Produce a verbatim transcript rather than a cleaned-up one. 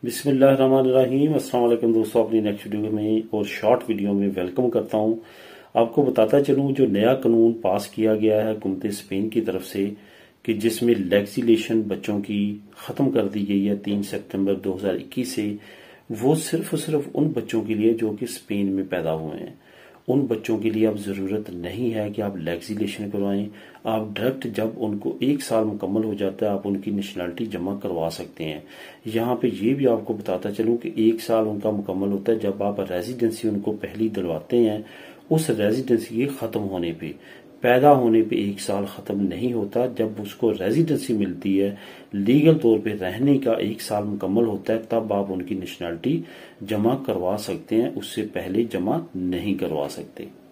बिस्मिल्लाहिर्रहमानिर्रहीम। अस्सलाम वालेकुम दोस्तों, अपनी नेक्स्ट वीडियो में और शॉर्ट वीडियो में वेलकम करता हूं। आपको बताता चलूं जो नया कानून पास किया गया है हुकूमत स्पेन की तरफ से कि जिसमें लेजिस्लेशन बच्चों की ख़त्म कर दी गई है तीन सितंबर दो हज़ार इक्कीस से, वो सिर्फ और सिर्फ उन बच्चों के लिए जो कि स्पेन में पैदा हुए हैं। उन बच्चों के लिए अब ज़रूरत नहीं है कि आप लेजिस्लेशन करवाएं। आप डायरेक्ट जब उनको एक साल मुकम्मल हो जाता है आप उनकी नेशनलिटी जमा करवा सकते हैं। यहाँ पे ये भी आपको बताता चलूँ कि एक साल उनका मुकम्मल होता है जब आप रेजिडेंसी उनको पहली दिलवाते हैं। उस रेजिडेंसी के ख़त्म होने पे, पैदा होने पे एक साल ख़त्म नहीं होता। जब उसको रेजिडेंसी मिलती है, लीगल तौर पे रहने का एक साल मुकम्मल होता है, तब आप उनकी नेशनलिटी जमा करवा सकते हैं। उससे पहले जमा नहीं करवा सकते।